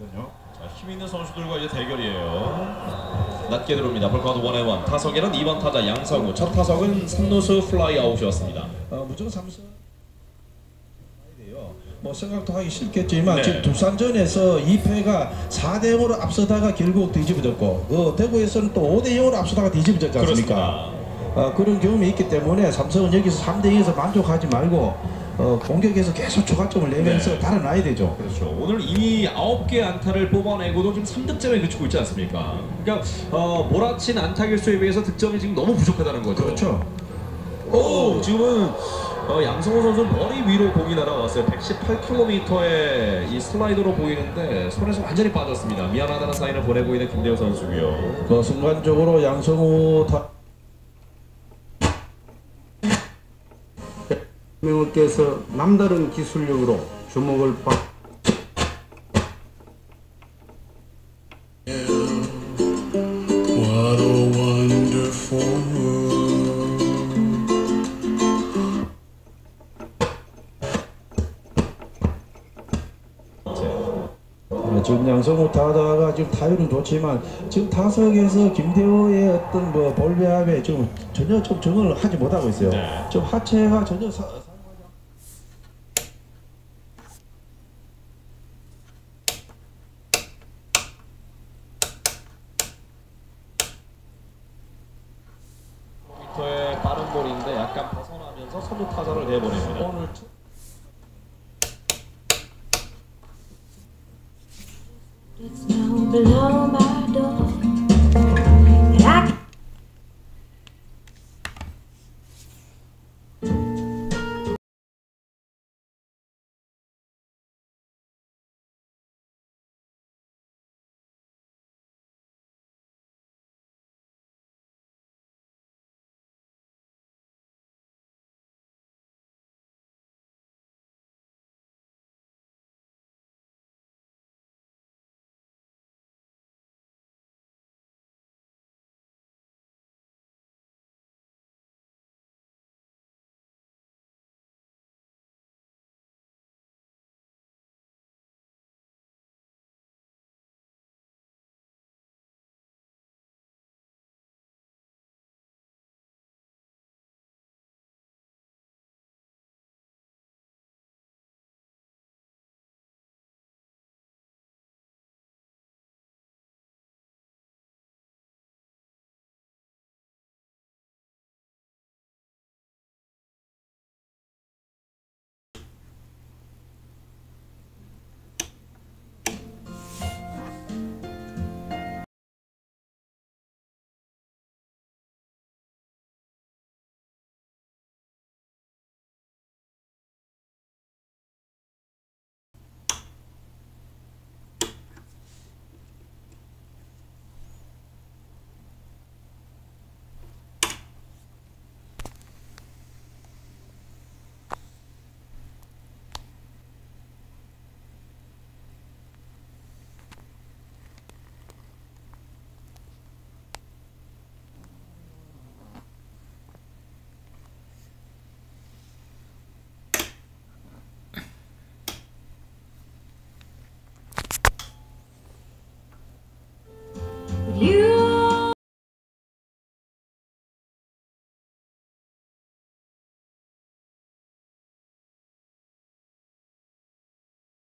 자, 힘있는 선수들과 이제 대결이에요. 낮게 들어옵니다. 볼카운트 1-1. 타석에는 2번 타자 양성우. 첫 타석은 3루수 플라이 아웃이었습니다. 무조건 삼성 뭐 생각도 하기 싫겠지만 네. 지금 두산전에서 2패가 4대0으로 앞서다가 결국 뒤집어졌고 대구에서는 또 5대0으로 앞서다가 뒤집어졌지 않습니까? 그런 경험이 있기 때문에 삼성은 여기서 3대2에서 만족하지 말고 공격에서 계속 추가점을 내면서 네. 달아나야 되죠. 그렇죠. 오늘 이미 9개 안타를 뽑아내고도 지금 3득점에 그치고 있지 않습니까? 그러니까 몰아친 안타 개수에 비해서 득점이 지금 너무 부족하다는 거죠. 그렇죠. 오, 지금은 양성호 선수 머리 위로 공이 날아왔어요. 118km의 이 슬라이더로 보이는데 손에서 완전히 빠졌습니다. 미안하다는 사인을 보내고 있는 김대호 선수고요. 순간적으로 양성우 명호께서 남다른 기술력으로 주목을 받. What a wonderful world. 지금 양성우 타다가 지금 타율은 좋지만 지금 타석에서 김대호의 어떤 뭐 볼배합에 지금 전혀 좀 적응을 하지 못하고 있어요. 네. 좀 하체가 전혀 의 빠른 볼인데 약간 벗어나면서 선두 타자를 내보냅니다. 오늘 It's now below.